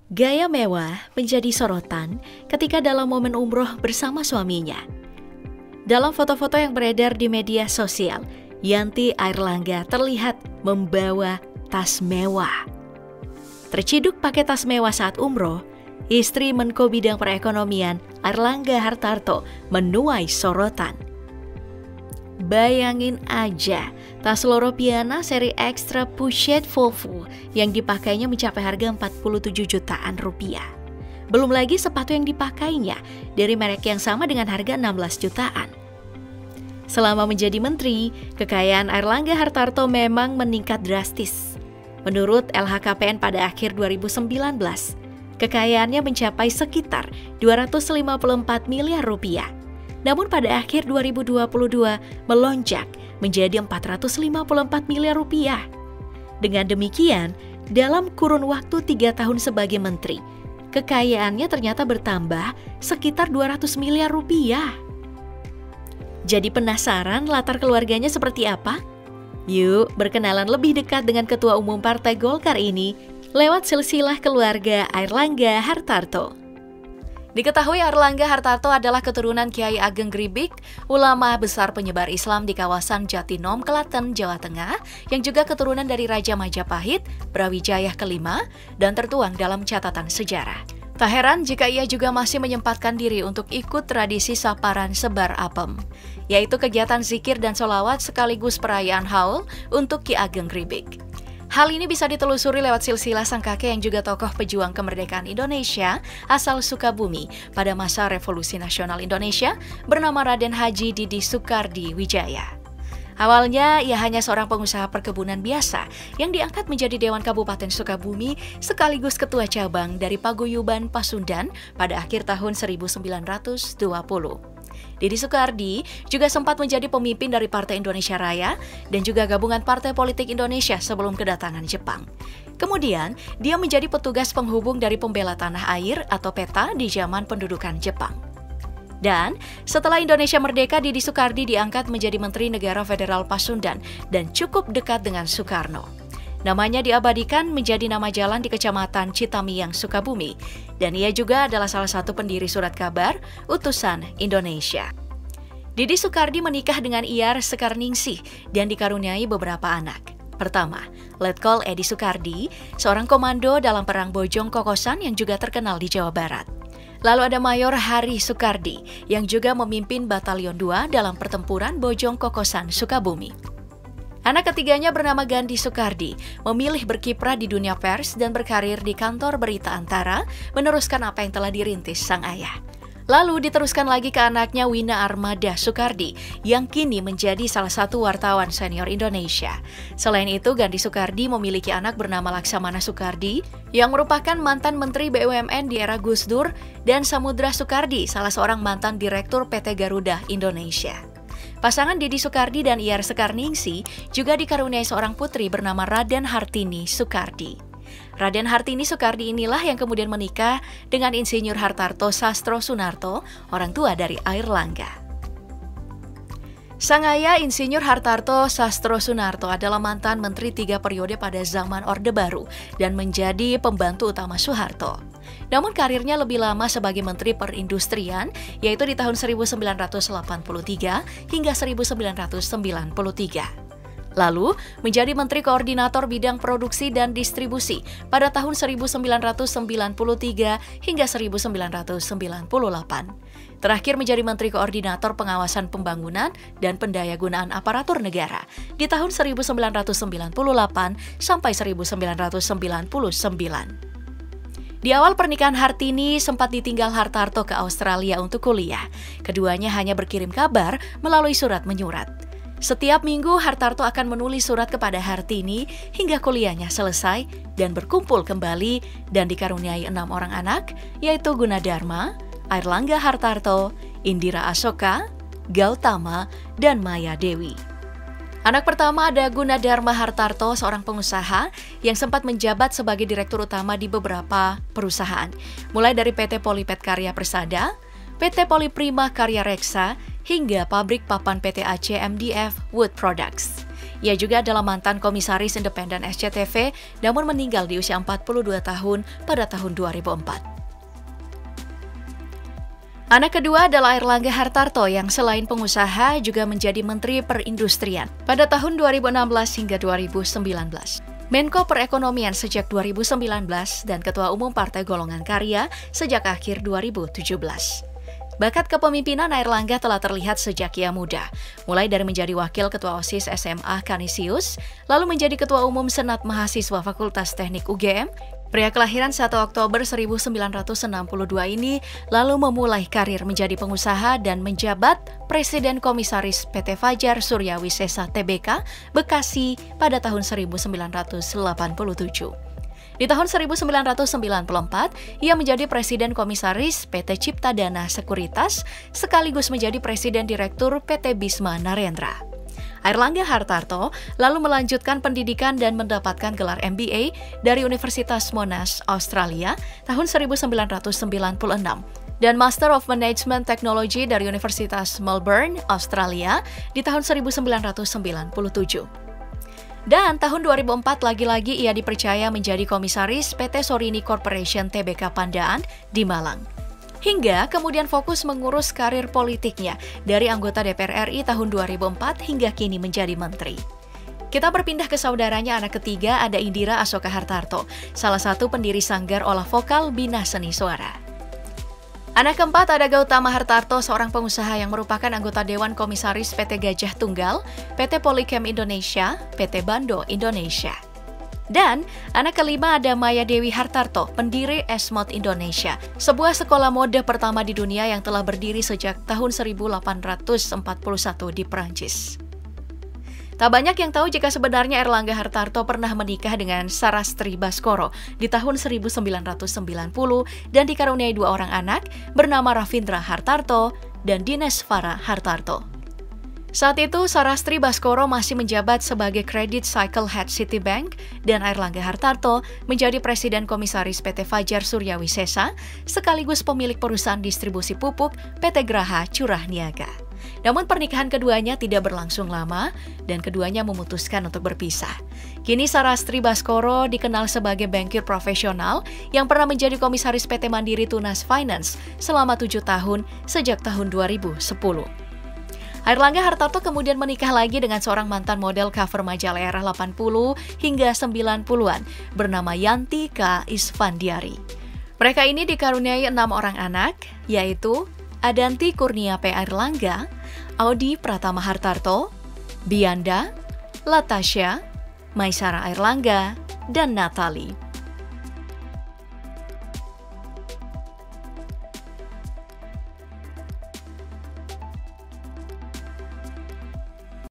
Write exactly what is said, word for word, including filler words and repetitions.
Gaya mewah menjadi sorotan ketika dalam momen umroh bersama suaminya. Dalam foto-foto yang beredar di media sosial, Yanti Airlangga terlihat membawa tas mewah. Terciduk pakai tas mewah saat umroh, istri Menko Bidang Perekonomian Airlangga Hartarto menuai sorotan. Bayangin aja, tas Loro Piana seri Extra Puchet Volvo yang dipakainya mencapai harga empat puluh tujuh jutaan rupiah. Belum lagi sepatu yang dipakainya dari merek yang sama dengan harga enam belas jutaan. Selama menjadi menteri, kekayaan Airlangga Hartarto memang meningkat drastis. Menurut L H K P N pada akhir dua ribu sembilan belas, kekayaannya mencapai sekitar dua ratus lima puluh empat miliar rupiah. Namun pada akhir dua ribu dua puluh dua melonjak menjadi empat ratus lima puluh empat miliar rupiah. Dengan demikian, dalam kurun waktu tiga tahun sebagai menteri, kekayaannya ternyata bertambah sekitar dua ratus miliar rupiah. Jadi penasaran latar keluarganya seperti apa? Yuk berkenalan lebih dekat dengan Ketua Umum Partai Golkar ini lewat silsilah keluarga Airlangga Hartarto. Diketahui Airlangga Hartarto adalah keturunan Kiai Ageng Gribik, ulama besar penyebar Islam di kawasan Jatinom, Klaten, Jawa Tengah, yang juga keturunan dari Raja Majapahit, Brawijaya kelima, dan tertuang dalam catatan sejarah. Tak heran jika ia juga masih menyempatkan diri untuk ikut tradisi saparan sebar apem, yaitu kegiatan zikir dan sholawat sekaligus perayaan haul untuk Ki Ageng Gribik. Hal ini bisa ditelusuri lewat silsilah sang kakek yang juga tokoh pejuang kemerdekaan Indonesia asal Sukabumi pada masa Revolusi Nasional Indonesia bernama Raden Haji Didi Soekardi Wijaya. Awalnya ia hanya seorang pengusaha perkebunan biasa yang diangkat menjadi Dewan Kabupaten Sukabumi sekaligus ketua cabang dari Paguyuban Pasundan pada akhir tahun seribu sembilan ratus dua puluh. Didi Soekardi juga sempat menjadi pemimpin dari Partai Indonesia Raya dan juga gabungan Partai Politik Indonesia sebelum kedatangan Jepang. Kemudian, dia menjadi petugas penghubung dari Pembela Tanah Air atau PETA di zaman pendudukan Jepang. Dan setelah Indonesia merdeka, Didi Soekardi diangkat menjadi Menteri Negara Federal Pasundan dan cukup dekat dengan Soekarno. Namanya diabadikan menjadi nama jalan di Kecamatan Citamiang, Sukabumi, dan ia juga adalah salah satu pendiri surat kabar Utusan Indonesia. Didi Soekardi menikah dengan Iyar Sekarningsih dan dikaruniai beberapa anak. Pertama, Letkol Edi Soekardi, seorang komando dalam Perang Bojong Kokosan yang juga terkenal di Jawa Barat. Lalu ada Mayor Hari Soekardi yang juga memimpin Batalion dua dalam pertempuran Bojong Kokosan, Sukabumi. Anak ketiganya bernama Gandhi Soekardi, memilih berkiprah di dunia pers dan berkarir di kantor berita Antara, meneruskan apa yang telah dirintis sang ayah. Lalu diteruskan lagi ke anaknya Wina Armada Soekardi, yang kini menjadi salah satu wartawan senior Indonesia. Selain itu, Gandhi Soekardi memiliki anak bernama Laksamana Soekardi, yang merupakan mantan Menteri B U M N di era Gus Dur, dan Samudra Soekardi, salah seorang mantan Direktur P T Garuda Indonesia. Pasangan Didi Soekardi dan Iyar Sekarningsih juga dikaruniai seorang putri bernama Raden Hartini Soekardi. Raden Hartini Soekardi inilah yang kemudian menikah dengan Insinyur Hartarto Sastro Sunarto, orang tua dari Airlangga. Sang ayah Insinyur Hartarto Sastro Sunarto adalah mantan menteri tiga periode pada zaman Orde Baru dan menjadi pembantu utama Soeharto. Namun karirnya lebih lama sebagai Menteri Perindustrian, yaitu di tahun seribu sembilan ratus delapan puluh tiga hingga seribu sembilan ratus sembilan puluh tiga. Lalu menjadi Menteri Koordinator Bidang Produksi dan Distribusi pada tahun seribu sembilan ratus sembilan puluh tiga hingga seribu sembilan ratus sembilan puluh delapan. Terakhir menjadi Menteri Koordinator Pengawasan Pembangunan dan Pendayagunaan Aparatur Negara di tahun seribu sembilan ratus sembilan puluh delapan sampai seribu sembilan ratus sembilan puluh sembilan. Di awal pernikahan Hartini sempat ditinggal Hartarto ke Australia untuk kuliah. Keduanya hanya berkirim kabar melalui surat menyurat. Setiap minggu Hartarto akan menulis surat kepada Hartini hingga kuliahnya selesai dan berkumpul kembali dan dikaruniai enam orang anak, yaitu Gunadarma, Airlangga Hartarto, Indira Asoka, Gautama, dan Maya Dewi. Anak pertama ada Gunadarma Hartarto, seorang pengusaha yang sempat menjabat sebagai direktur utama di beberapa perusahaan, mulai dari P T Polipet Karya Persada, P T Poliprima Karya Reksa, hingga pabrik papan P T A C M D F Wood Products. Ia juga adalah mantan komisaris independen S C T V, namun meninggal di usia empat puluh dua tahun pada tahun dua ribu empat. Anak kedua adalah Airlangga Hartarto yang selain pengusaha juga menjadi Menteri Perindustrian pada tahun dua ribu enam belas hingga dua ribu sembilan belas. Menko Perekonomian sejak dua ribu sembilan belas dan Ketua Umum Partai Golongan Karya sejak akhir dua ribu tujuh belas. Bakat kepemimpinan Airlangga telah terlihat sejak ia muda, mulai dari menjadi Wakil Ketua OSIS S M A Kanisius, lalu menjadi Ketua Umum Senat Mahasiswa Fakultas Teknik U G M. Pria kelahiran satu Oktober seribu sembilan ratus enam puluh dua ini lalu memulai karir menjadi pengusaha dan menjabat Presiden Komisaris P T Fajar Surya Wisesa T B K, Bekasi pada tahun seribu sembilan ratus delapan puluh tujuh. Di tahun seribu sembilan ratus sembilan puluh empat, ia menjadi Presiden Komisaris P T Cipta Dana Sekuritas, sekaligus menjadi Presiden Direktur P T Bisma Narendra. Airlangga Hartarto lalu melanjutkan pendidikan dan mendapatkan gelar M B A dari Universitas Monash, Australia, tahun seribu sembilan ratus sembilan puluh enam, dan Master of Management Technology dari Universitas Melbourne, Australia, di tahun seribu sembilan ratus sembilan puluh tujuh. Dan tahun dua ribu empat lagi-lagi ia dipercaya menjadi komisaris P T Sorini Corporation T B K Pandaan di Malang. Hingga kemudian fokus mengurus karir politiknya dari anggota D P R R I tahun dua ribu empat hingga kini menjadi menteri. Kita berpindah ke saudaranya anak ketiga, ada Indira Asoka Hartarto, salah satu pendiri Sanggar Olah Vokal Bina Seni Suara. Anak keempat ada Gautama Hartarto, seorang pengusaha yang merupakan anggota Dewan Komisaris P T Gajah Tunggal, P T Polychem Indonesia, P T Bando Indonesia. Dan anak kelima ada Maya Dewi Hartarto, pendiri Esmod Indonesia, sebuah sekolah mode pertama di dunia yang telah berdiri sejak tahun seribu delapan ratus empat puluh satu di Perancis. Tak banyak yang tahu jika sebenarnya Airlangga Hartarto pernah menikah dengan Sarastri Baskoro di tahun seribu sembilan ratus sembilan puluh dan dikaruniai dua orang anak bernama Ravindra Hartarto dan Dinesvara Hartarto. Saat itu, Sarastri Baskoro masih menjabat sebagai Credit Cycle Head Citibank dan Airlangga Hartarto menjadi Presiden Komisaris P T Fajar Surya Wisesa sekaligus pemilik perusahaan distribusi pupuk P T Graha Curah Niaga. Namun pernikahan keduanya tidak berlangsung lama dan keduanya memutuskan untuk berpisah. Kini Sarastri Baskoro dikenal sebagai bankir profesional yang pernah menjadi komisaris P T Mandiri Tunas Finance selama tujuh tahun sejak tahun dua ribu sepuluh. Airlangga Hartarto kemudian menikah lagi dengan seorang mantan model cover majalah era delapan puluh hingga sembilan puluhan bernama Yanti K. Isfandiari. Mereka ini dikaruniai enam orang anak, yaitu Adanti Kurnia P. Airlangga, Audi Pratama Hartarto, Bianda, Latasha, Maisara Airlangga, dan Natali.